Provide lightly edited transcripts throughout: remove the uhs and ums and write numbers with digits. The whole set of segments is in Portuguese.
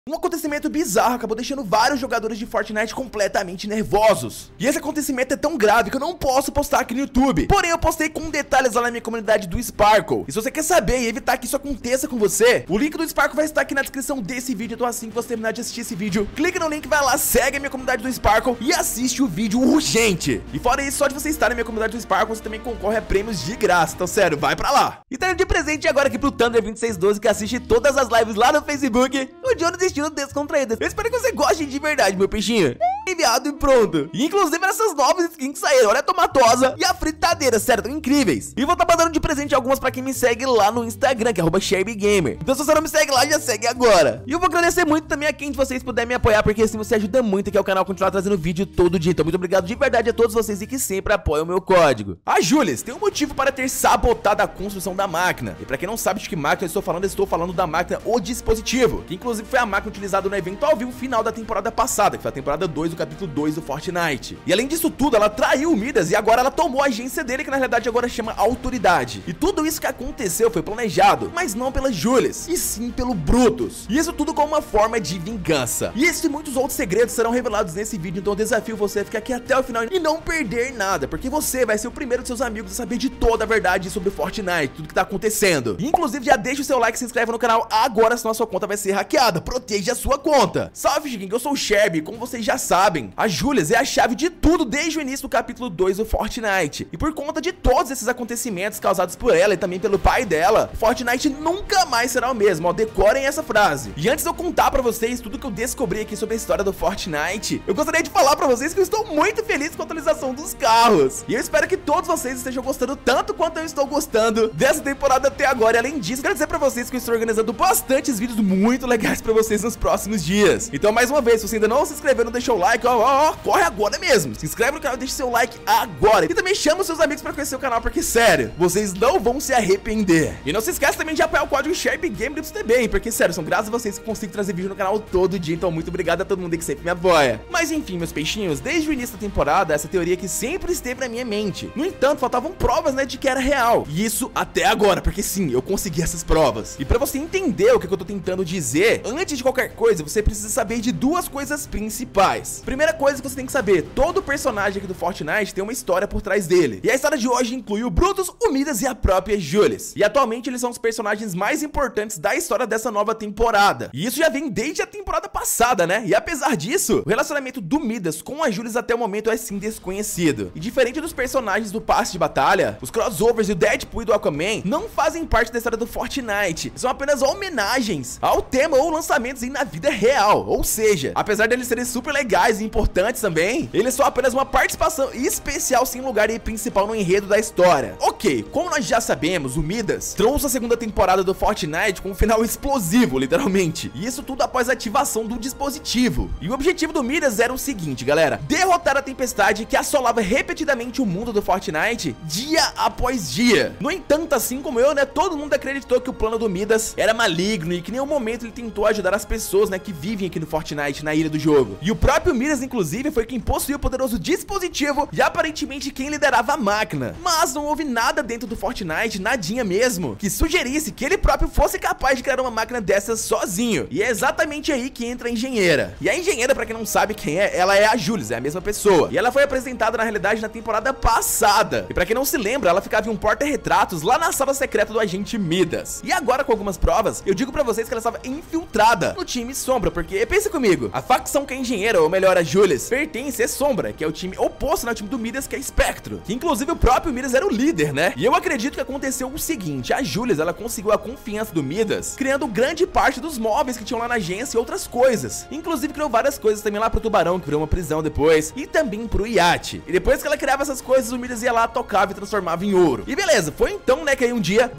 Um acontecimento bizarro acabou deixando vários jogadores de Fortnite completamente nervosos. E esse acontecimento é tão grave que eu não posso postar aqui no YouTube. Porém, eu postei com detalhes lá na minha comunidade do Sparkle. E se você quer saber e evitar que isso aconteça com você, o link do Sparkle vai estar aqui na descrição desse vídeo. Então assim que você terminar de assistir esse vídeo, clica no link, vai lá, segue a minha comunidade do Sparkle e assiste o vídeo urgente. E fora isso, só de você estar na minha comunidade do Sparkle, você também concorre a prêmios de graça. Então sério, vai pra lá. E tá de presente agora aqui pro Thunder2612, que assiste todas as lives lá no Facebook, o Jonas estilo descontraído. Eu espero que você goste de verdade, meu peixinho. Enviado e pronto. E inclusive essas novas skins que saíram, olha a tomatosa e a fritadeira, sério, tão incríveis. E vou estar mandando de presente algumas pra quem me segue lá no Instagram, que é @SherbyGamer. Então se você não me segue lá, já segue agora. E eu vou agradecer muito também a quem de vocês puder me apoiar, porque assim você ajuda muito aqui ao canal continuar trazendo vídeo todo dia. Então muito obrigado de verdade a todos vocês e que sempre apoiam o meu código. A Julius tem um motivo para ter sabotado a construção da máquina. E pra quem não sabe de que máquina eu estou falando da máquina O Dispositivo, que inclusive foi a máquina utilizada no evento ao vivo final da temporada passada, que foi a temporada 2 do capítulo 2 do Fortnite. E além disso tudo, ela traiu o Midas e agora ela tomou a agência dele, que na realidade agora chama Autoridade. E tudo isso que aconteceu foi planejado, mas não pela Julius, e sim pelo Brutus. E isso tudo como uma forma de vingança. E esses e muitos outros segredos serão revelados nesse vídeo, então eu desafio você a ficar aqui até o final e não perder nada, porque você vai ser o primeiro de seus amigos a saber de toda a verdade sobre Fortnite, tudo que tá acontecendo. E, inclusive, já deixa o seu like e se inscreve no canal agora, senão a sua conta vai ser hackeada. Proteja a sua conta. Salve, Chiquinho, eu sou o Sherby. Como vocês já sabem, a Julius é a chave de tudo desde o início do capítulo 2 do Fortnite. E por conta de todos esses acontecimentos causados por ela e também pelo pai dela, Fortnite nunca mais será o mesmo. Ó, decorem essa frase. E antes de eu contar pra vocês tudo que eu descobri aqui sobre a história do Fortnite, eu gostaria de falar pra vocês que eu estou muito feliz com a atualização dos carros. E eu espero que todos vocês estejam gostando tanto quanto eu estou gostando dessa temporada até agora. E além disso, quero dizer pra vocês que eu estou organizando bastantes vídeos muito legais pra vocês nos próximos dias. Então, mais uma vez, se você ainda não se inscreveu, não deixou o like, corre agora mesmo. Se inscreve no canal e deixa seu like agora. E também chama os seus amigos pra conhecer o canal, porque, sério, vocês não vão se arrepender. E não se esqueça também de apoiar o código SherbyGamer também, porque, sério, são graças a vocês que eu consigo trazer vídeo no canal todo dia. Então, muito obrigado a todo mundo que sempre me apoia. Mas, enfim, meus peixinhos, desde o início da temporada, essa teoria que sempre esteve na minha mente. No entanto, faltavam provas, né, de que era real. E isso até agora, porque sim, eu consegui essas provas. E pra você entender o que eu tô tentando dizer, antes de qualquer coisa, você precisa saber de duas coisas principais. Primeira coisa que você tem que saber, todo personagem aqui do Fortnite tem uma história por trás dele. E a história de hoje inclui o Brutus, o Midas e a própria Julius. E atualmente eles são os personagens mais importantes da história dessa nova temporada. E isso já vem desde a temporada passada, né? E apesar disso, o relacionamento do Midas com a Julius até o momento é sim desconhecido. E diferente dos personagens do passe de batalha, os crossovers e o Deadpool e do Aquaman não fazem parte da história do Fortnite. São apenas homenagens ao tema ou lançamentos na vida real. Ou seja, apesar deles serem super legais e importantes também, eles são apenas uma participação especial sem lugar principal no enredo da história. Ok, como nós já sabemos, o Midas trouxe a segunda temporada do Fortnite com um final explosivo, literalmente. E isso tudo após a ativação do dispositivo. E o objetivo do Midas era o seguinte, galera: derrotar a tempestade que assolava repetidamente o mundo do Fortnite dia após dia. No entanto, assim como eu, né, todo mundo acreditou que o plano do Midas era maligno e que em nenhum momento ele tentou ajudar as pessoas, né, que vivem aqui no Fortnite, na ilha do jogo. E o próprio Midas, inclusive, foi quem possuía o poderoso dispositivo e aparentemente quem liderava a máquina. Mas não houve nada dentro do Fortnite, nadinha mesmo, que sugerisse que ele próprio fosse capaz de criar uma máquina dessas sozinho. E é exatamente aí que entra a engenheira. E a engenheira, pra quem não sabe quem é, ela é a Julius, é a mesma pessoa. E ela foi apresentada na realidade na temporada passada. E pra quem não se lembra, ela ficava em um porta-retratos lá na sala secreta do agente Midas. E agora, com algumas provas, eu digo pra vocês que ela estava infiltrada no time Sombra, porque, pensa comigo, a facção que é a engenheira, ou melhor, a Julius, pertence a Sombra, que é o time oposto ao time do Midas, que é Spectro. Que inclusive o próprio Midas era o líder, né? E eu acredito que aconteceu o seguinte: a Julius, ela conseguiu a confiança do Midas, criando grande parte dos móveis que tinham lá na agência e outras coisas. Inclusive criou várias coisas também lá pro Tubarão, que virou uma prisão depois, e também pro iate. E depois que ela criava essas coisas, o Midas ia lá, tocava e transformava em ouro. E beleza, foi então, né, que aí um dia,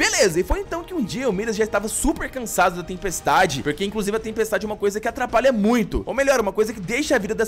o Midas já estava super cansado da tempestade, porque inclusive a tempestade é uma coisa que atrapalha muito, ou melhor, uma coisa que deixa a vida das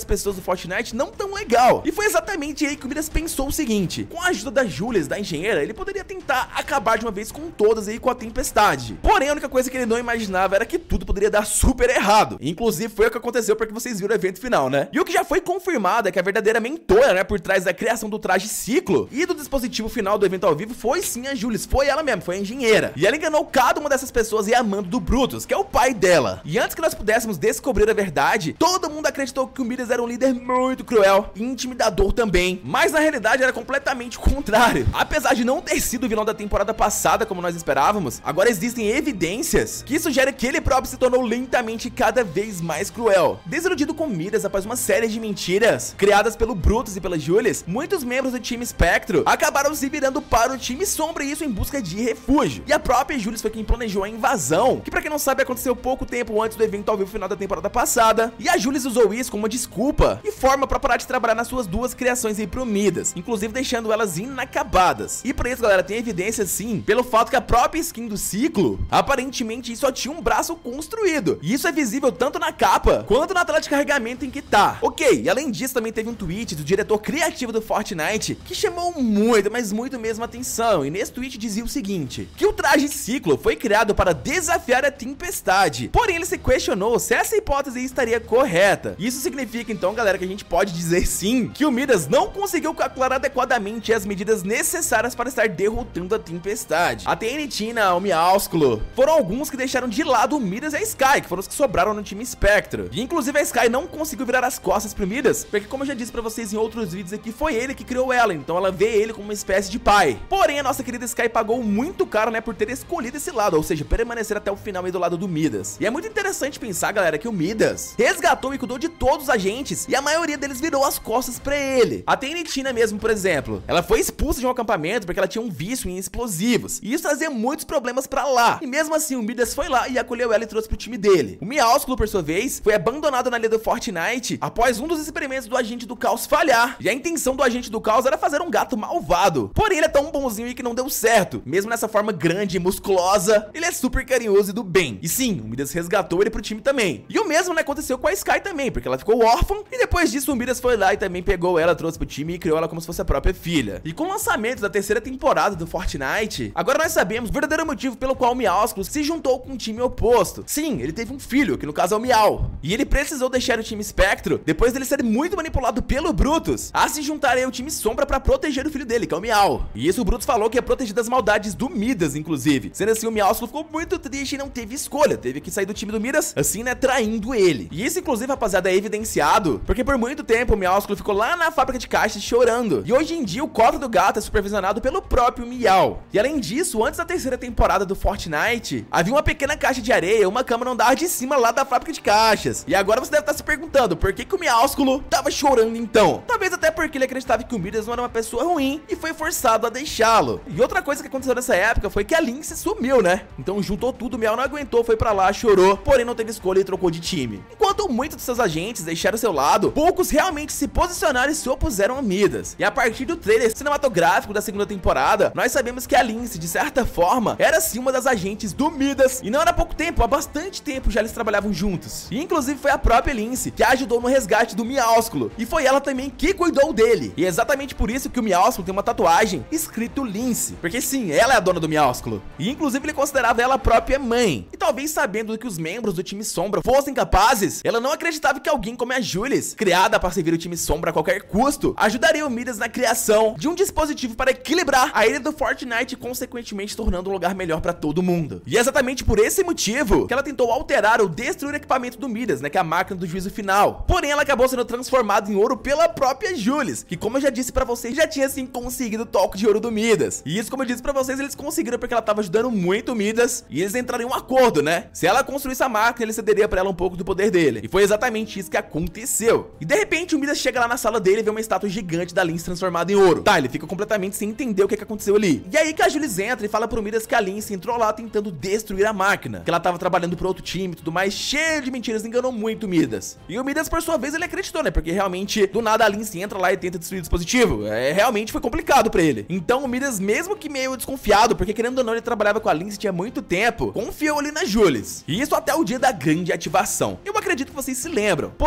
pessoas do Fortnite não tão legal. E foi exatamente aí que o Midas pensou o seguinte: com a ajuda da Julius, da engenheira, ele poderia tentar acabar de uma vez com todas aí com a tempestade. Porém, a única coisa que ele não imaginava era que tudo poderia dar super errado. Inclusive, foi o que aconteceu porque vocês viram o evento final, né? E o que já foi confirmado é que a verdadeira mentora, né, por trás da criação do traje ciclo e do dispositivo final do evento ao vivo foi sim a Julius, foi ela mesmo, foi a engenheira. E ela enganou cada uma dessas pessoas e a mando do Brutus, que é o pai dela. E antes que nós pudéssemos descobrir a verdade, todo mundo acreditou que o Midas era um líder muito cruel e intimidador também. Mas na realidade era completamente o contrário. Apesar de não ter sido o vilão da temporada passada como nós esperávamos, agora existem evidências que sugerem que ele próprio se tornou lentamente cada vez mais cruel. Desiludido com Midas após uma série de mentiras criadas pelo Brutus e pela Julius, muitos membros do time Spectro acabaram se virando para o time Sombra, e isso em busca de refúgio. E a própria Julius foi quem planejou a invasão, que pra quem não sabe aconteceu pouco tempo antes do evento ao vivo final da temporada passada. E a Julius usou isso como uma desculpa e forma pra parar de trabalhar nas suas duas criações aí pro Midas, inclusive deixando elas inacabadas. E pra isso, galera, tem evidência sim pelo fato que a própria skin do ciclo aparentemente só tinha um braço construído, e isso é visível tanto na capa quanto na tela de carregamento em que tá. Ok, e além disso também teve um tweet do diretor criativo do Fortnite que chamou muito, mas muito mesmo atenção, e nesse tweet dizia o seguinte: que o traje ciclo foi criado para desafiar a tempestade, porém ele se questionou se essa hipótese estaria correta. Isso significa então, galera, que a gente pode dizer sim que o Midas não conseguiu calcular adequadamente as medidas necessárias para estar derrotando a tempestade. A TNT, o Meowsclo, foram alguns que deixaram de lado o Midas e a Skye, que foram os que sobraram no time Spectro. E inclusive a Skye não conseguiu virar as costas pro Midas, porque como eu já disse pra vocês em outros vídeos aqui, foi ele que criou ela, então ela vê ele como uma espécie de pai. Porém, a nossa querida Skye pagou muito caro, né, por ter escolhido esse lado, ou seja, permanecer até o final aí do lado do Midas. E é muito interessante pensar, galera, que o Midas resgatou e cuidou de todos os agentes, e a maioria deles virou as costas pra ele. A TNT mesmo, por exemplo, ela foi expulsa de um acampamento porque ela tinha um vício em explosivos, e isso trazia muitos problemas pra lá. E mesmo assim, o Midas foi lá e acolheu ela e trouxe pro time dele. O Meowsclo, por sua vez, foi abandonado na ilha do Fortnite após um dos experimentos do agente do caos falhar. E a intenção do agente do caos era fazer um gato malvado. Porém, ele é tão bonzinho aí que não deu certo. Mesmo nessa forma grande e musculosa, ele é super carinhoso e do bem. E sim, o Midas resgatou ele pro time também. E o mesmo, né, aconteceu com a Skye também, porque ela ficou órfã, e depois disso o Midas foi lá e também pegou ela, trouxe pro time e criou ela como se fosse a própria filha. E com o lançamento da terceira temporada do Fortnite, agora nós sabemos o verdadeiro motivo pelo qual o Meowsclo se juntou com o time oposto. Sim, ele teve um filho, que no caso é o Meow. E ele precisou deixar o time Spectro, depois dele ser muito manipulado pelo Brutus, a se juntar ao time Sombra pra proteger o filho dele, que é o Meow. E isso o Brutus falou que ia proteger das maldades do Midas, inclusive. Sendo assim, o Meowsclo ficou muito triste e não teve escolha, teve que sair do time do Midas, assim, né, traindo ele. E isso, inclusive, rapaziada, é evidenciado, porque por muito tempo o Meowsclo ficou lá na fábrica de caixas chorando. E hoje em dia o cofre do gato é supervisionado pelo próprio Meow. E além disso, antes da terceira temporada do Fortnite, havia uma pequena caixa de areia, uma cama no andar de cima lá da fábrica de caixas. E agora você deve estar se perguntando por que o Meowsclo tava chorando então. Talvez até porque ele acreditava que o Midas não era uma pessoa ruim e foi forçado a deixá-lo. E outra coisa que aconteceu nessa época foi que a Lynx sumiu, né? Então juntou tudo, o Meow não aguentou, foi pra lá, chorou, porém não teve escolha e trocou de time. Enquanto muitos de seus agentes deixaram seu lado, poucos realmente se posicionaram e se opuseram a Midas. E a partir do trailer cinematográfico da segunda temporada, nós sabemos que a Lynx, de certa forma, era sim uma das agentes do Midas. E não era pouco tempo, há bastante tempo já eles trabalhavam juntos. E inclusive foi a própria Lynx que ajudou no resgate do Meowsclo. E foi ela também que cuidou dele. E é exatamente por isso que o Meowsclo tem uma tatuagem escrito Lynx. Porque sim, ela é a dona do Meowsclo. E inclusive ele considerava ela a própria mãe. E talvez sabendo que os membros do time Sombra fossem capazes, ela não acreditava que alguém como a Julius, criada para servir o time Sombra a qualquer custo, ajudaria o Midas na criação de um dispositivo para equilibrar a ilha do Fortnite e consequentemente tornando um lugar melhor para todo mundo. E é exatamente por esse motivo que ela tentou alterar ou destruir o equipamento do Midas, né, que é a máquina do juízo final. Porém, ela acabou sendo transformada em ouro pela própria Julius, que como eu já disse pra vocês, já tinha assim conseguido o toque de ouro do Midas. E isso, como eu disse pra vocês, eles conseguiram porque ela tava ajudando muito o Midas e eles entraram em um acordo, né? Se ela construísse a máquina, ele cederia pra ela um pouco do poder dele. E foi exatamente isso que aconteceu. E de repente o Midas chega lá na sala dele e vê uma estátua gigante da Lynx transformada em ouro. Tá, ele fica completamente sem entender o que aconteceu ali. E aí que a Julius entra e fala pro Midas que a Lynx entrou lá tentando destruir a máquina, que ela tava trabalhando pro outro time e tudo mais, cheio de mentiras, enganou muito o Midas. E o Midas, por sua vez, ele acreditou, né? Porque realmente, do nada a Lynx entra lá e tenta destruir o dispositivo. Realmente foi complicado pra ele. Então o Midas, mesmo que meio desconfiado, porque querendo ou não ele trabalhava com a Lynx tinha muito tempo, confiou ali na Julius. E isso até o dia da grande ativação. Eu acredito que vocês se lembram. Porém, quando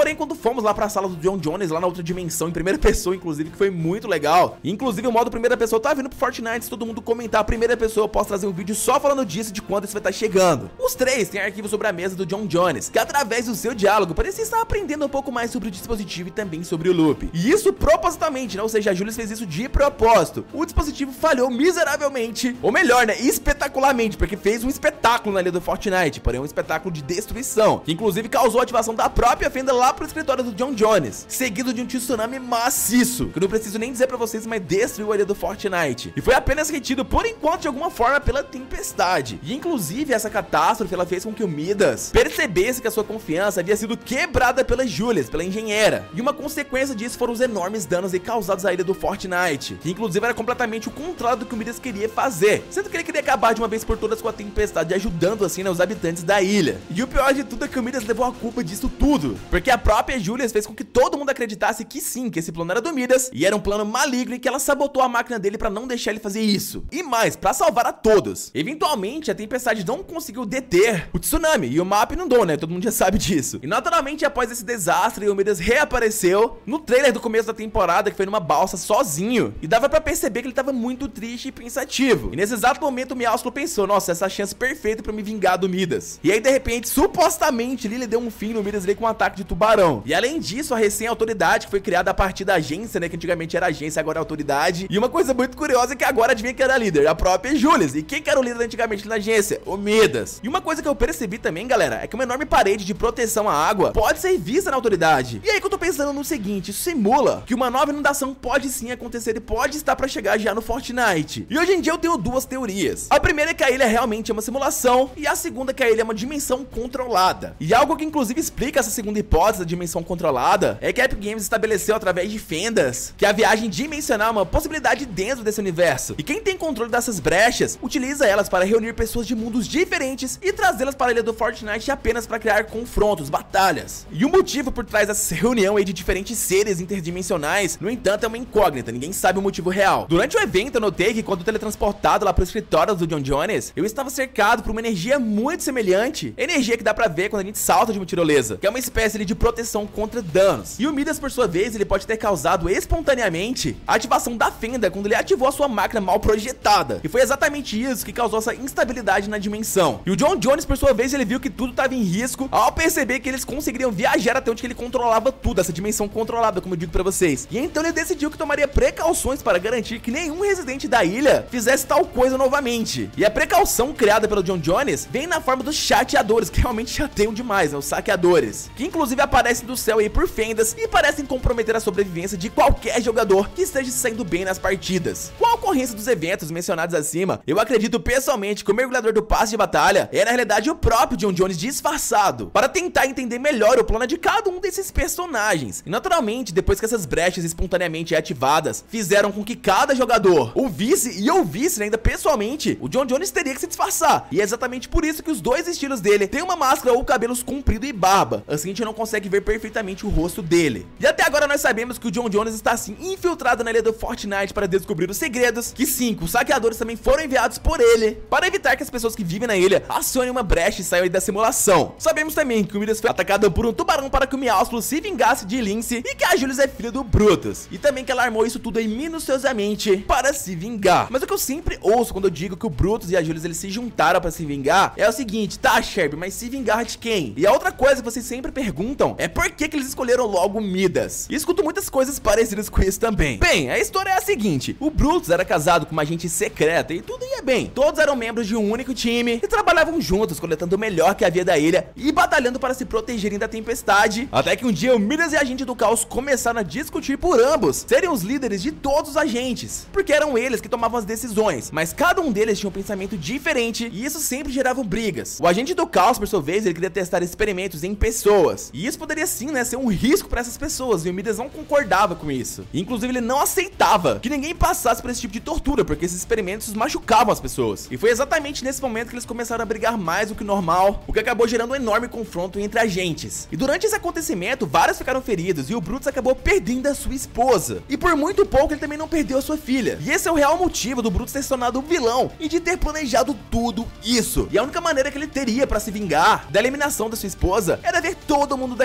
fomos lá pra sala do John Jones, lá na outra dimensão, em primeira pessoa, inclusive, que foi muito legal. Inclusive, o modo primeira pessoa tá vindo pro Fortnite. Se todo mundo comentar a primeira pessoa, eu posso trazer um vídeo só falando disso, de quando isso vai estar chegando. Os três têm arquivo sobre a mesa do John Jones, que através do seu diálogo, parecia estar aprendendo um pouco mais sobre o dispositivo e também sobre o loop. E isso propositalmente, né? Ou seja, a Julius fez isso de propósito. O dispositivo falhou miseravelmente, ou melhor, né? Espetacularmente, porque fez um espetáculo na linha do Fortnite, porém um espetáculo de destruição, que inclusive causou a ativação da própria fenda lá pro escritório do John Jones, seguido de um tsunami maciço, que eu não preciso nem dizer pra vocês, mas destruiu a ilha do Fortnite. E foi apenas retido, por enquanto, de alguma forma, pela tempestade. E inclusive essa catástrofe, ela fez com que o Midas percebesse que a sua confiança havia sido quebrada pela Julius, pela engenheira. E uma consequência disso foram os enormes danos aí causados à ilha do Fortnite, que inclusive era completamente o contrário do que o Midas queria fazer, sendo que ele queria acabar de uma vez por todas com a tempestade, ajudando assim, né, os habitantes da ilha. E o pior de tudo é que o Midas levou a culpa disso tudo, porque a própria Julius fez com que todo mundo acreditasse que sim, que esse plano era do Midas, e era um plano maligno e que ela sabotou a máquina dele pra não deixar ele fazer isso. E mais, pra salvar a todos. Eventualmente, a tempestade não conseguiu deter o tsunami, e o mapa inundou, né? Todo mundo já sabe disso. E naturalmente, após esse desastre, o Midas reapareceu no trailer do começo da temporada, que foi numa balsa sozinho, e dava pra perceber que ele tava muito triste e pensativo. E nesse exato momento, o Meowscles pensou, nossa, essa é a chance perfeita pra me vingar do Midas. E aí, de repente, supostamente, ele deu um fim no Midas ali com um ataque de tubarão. E além disso, a recém-autoridade, que foi criada a partir da agência, né, que antigamente era agência, agora é autoridade. E uma coisa muito curiosa é que agora adivinha quem era a líder? A própria Julius. E quem que era o líder antigamente na agência? O Midas. E uma coisa que eu percebi também, galera, é que uma enorme parede de proteção à água pode ser vista na autoridade. E aí que eu tô pensando no seguinte, isso simula que uma nova inundação pode sim acontecer e pode estar pra chegar já no Fortnite. E hoje em dia eu tenho duas teorias. A primeira é que a ilha realmente é uma simulação, e a segunda é que a ilha é uma dimensão controlada. E algo que inclusive explica essa segunda hipótese da dimensão controlada é que a Epic Games estabeleceu através de fendas que a viagem dimensional é uma possibilidade dentro desse universo, e quem tem controle dessas brechas utiliza elas para reunir pessoas de mundos diferentes e trazê-las para a ilha do Fortnite apenas para criar confrontos, batalhas. E o motivo por trás dessa reunião aí de diferentes seres interdimensionais, no entanto, é uma incógnita, ninguém sabe o motivo real. Durante o evento eu notei que quando teletransportado lá para o escritório do John Jones, eu estava cercado por uma energia muito semelhante, energia que dá pra ver quando a gente salta de uma tirolesa, que é uma espécie de proteção contra danos. E o Midas, por sua vez, ele pode ter causado espontaneamente a ativação da fenda quando ele ativou a sua máquina mal projetada. E foi exatamente isso que causou essa instabilidade na dimensão. E o John Jones, por sua vez, ele viu que tudo estava em risco ao perceber que eles conseguiriam viajar até onde ele controlava tudo, essa dimensão controlada, como eu digo pra vocês. E então ele decidiu que tomaria precauções para garantir que nenhum residente da ilha fizesse tal coisa novamente. E a precaução criada pelo John Jones vem na forma dos chateadores, que realmente chateiam demais, né? Os saqueadores, que inclusive aparecem do céu aí por fendas e parecem comprometer a sobrevivência de qualquer jogador que esteja saindo bem nas partidas. Com a ocorrência dos eventos mencionados acima, eu acredito pessoalmente que o mergulhador do passe de batalha era na realidade o próprio John Jones disfarçado, para tentar entender melhor o plano de cada um desses personagens. E naturalmente, depois que essas brechas espontaneamente ativadas fizeram com que cada jogador ouvisse e ouvisse, né, ainda pessoalmente, o John Jones teria que se disfarçar. E é exatamente por isso que os dois estilos dele têm uma máscara ou cabelos comprido e barba, assim a gente não consegue ver perfeitamente o rosto dele. E até agora nós sabemos que o John Jones está assim infiltrado na ilha do Fortnite para descobrir os segredos, que sim, os saqueadores também foram enviados por ele para evitar que as pessoas que vivem na ilha acionem uma brecha e saiam aí da simulação. Sabemos também que o Midas foi atacado por um tubarão para que o Meowscles se vingasse de Lince e que a Julius é filha do Brutus, e também que ela armou isso tudo aí minuciosamente para se vingar. Mas o que eu sempre ouço quando eu digo que o Brutus e a Julius eles se juntaram para se vingar é o seguinte, tá, Sherby, mas se vingar de quem? E a outra coisa que vocês sempre perguntam é por que eles escolheram logo Midas. E escuto muitas coisas parecidas com isso também. Bem, a história é a seguinte, o Brutus era casado com uma agente secreta e tudo ia bem. Todos eram membros de um único time e trabalhavam juntos, coletando o melhor que havia da ilha e batalhando para se protegerem da tempestade, até que um dia o Midas e a agente do caos começaram a discutir por ambos serem os líderes de todos os agentes, porque eram eles que tomavam as decisões, mas cada um deles tinha um pensamento diferente e isso sempre gerava brigas. O agente do caos, por sua vez, ele queria testar experimentos em pessoas, e isso poderia sim, né, ser um risco para essas pessoas, e o Midas não concordava com isso. Inclusive ele não aceitava que ninguém passasse por esse tipo de tortura, porque esses experimentos machucavam as pessoas. E foi exatamente nesse momento que eles começaram a brigar mais do que o normal, o que acabou gerando um enorme confronto entre agentes. E durante esse acontecimento, vários ficaram feridos e o Brutus acabou perdendo a sua esposa. E por muito pouco ele também não perdeu a sua filha. E esse é o real motivo do Brutus ter se tornado o vilão e de ter planejado tudo isso. E a única maneira que ele teria para se vingar da eliminação da sua esposa era ver todo mundo da ilha do Fortnite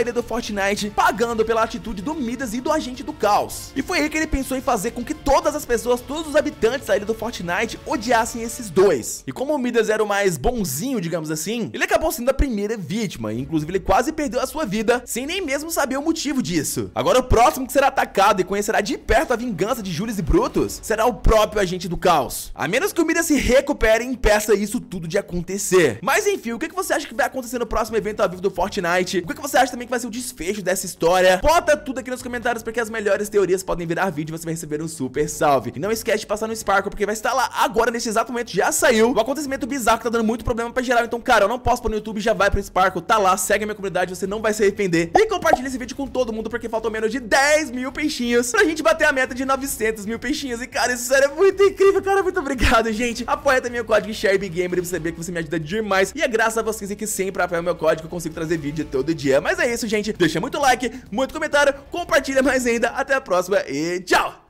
Fortnite, pagando pela atitude do Midas e do Agente do Caos. E foi aí que ele pensou em fazer com que todas as pessoas, todos os habitantes da ilha do Fortnite odiassem esses dois. E como o Midas era o mais bonzinho, digamos assim, ele acabou sendo a primeira vítima, e inclusive ele quase perdeu a sua vida, sem nem mesmo saber o motivo disso. Agora o próximo que será atacado e conhecerá de perto a vingança de Julius e Brutus será o próprio Agente do Caos. A menos que o Midas se recupere e impeça isso tudo de acontecer. Mas enfim, o que você acha que vai acontecer no próximo evento ao vivo do Fortnite? O que você acha também que vai ser o desfecho dessa história? Bota tudo aqui nos comentários, porque as melhores teorias podem virar vídeo e você vai receber um super salve. E não esquece de passar no Sparkle, porque vai estar lá agora, nesse exato momento, já saiu o acontecimento bizarro que tá dando muito problema pra geral. Então, cara, eu não posso pôr no YouTube, já vai pro Sparkle, tá lá, segue a minha comunidade, você não vai se arrepender. E compartilha esse vídeo com todo mundo, porque faltam menos de 10 mil peixinhos pra gente bater a meta de 900 mil peixinhos. E, cara, isso sério é muito incrível, cara, muito obrigado, gente. Apoia também o código ShareBigGamer pra você saber que você me ajuda demais. E é graças a vocês que sempre apoiam o meu código que eu consigo trazer vídeo todo dia. Mas é isso, gente. Deixa muito like, muito comentário, compartilha mais ainda. Até a próxima e tchau!